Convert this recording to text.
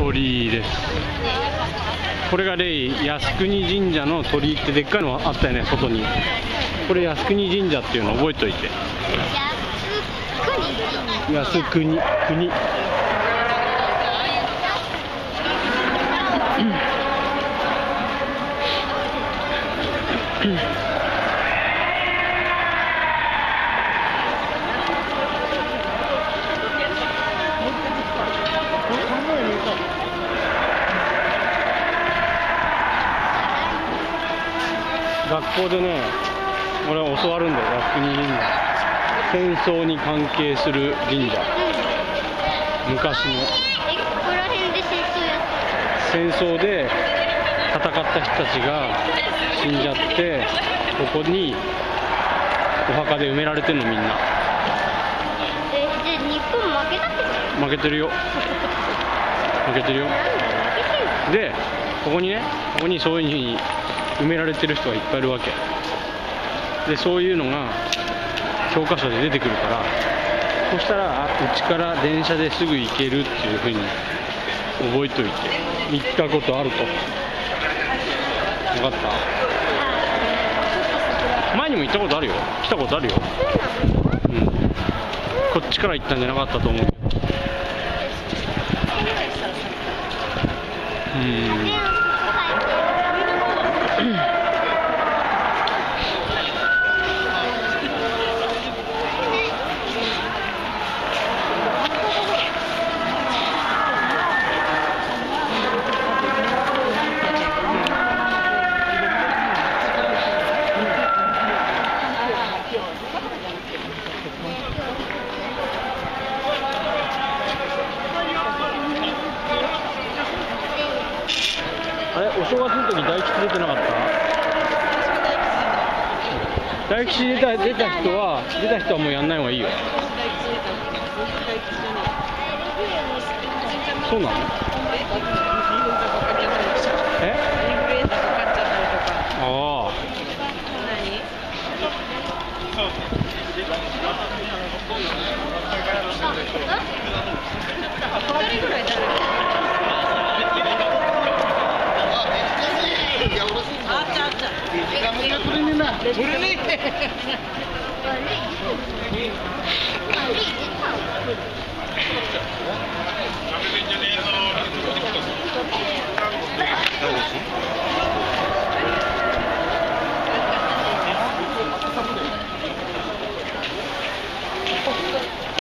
鳥居です。これが靖国神社の鳥居ってでっかいのあったよね、外に。これ靖国神社っていうの覚えといて。靖国国。学校でね、俺は教わるんだよ、靖国神社。戦争に関係する神社。昔の。 ここら辺で戦争で戦った人たちが死んじゃって、ここにお墓で埋められてるの、みんな。 じゃあ日本負けたってこと？ 負けてるよ。負けてるよ。で、ここにそういう風に埋められてる人がいっぱいいるわけで、そういうのが教科書で出てくるから、そしたらうちから電車ですぐ行けるっていう風に覚えといて。行ったことあると。分かった？前にも行ったことあるよ。来たことあるよ。うん。こっちから行ったんじゃなかったと思う。あれ、お正月の時大吉出てなかった？大吉出た人はもうやんない方がいいよ。そうなの？え？ああ。 Boleh ni.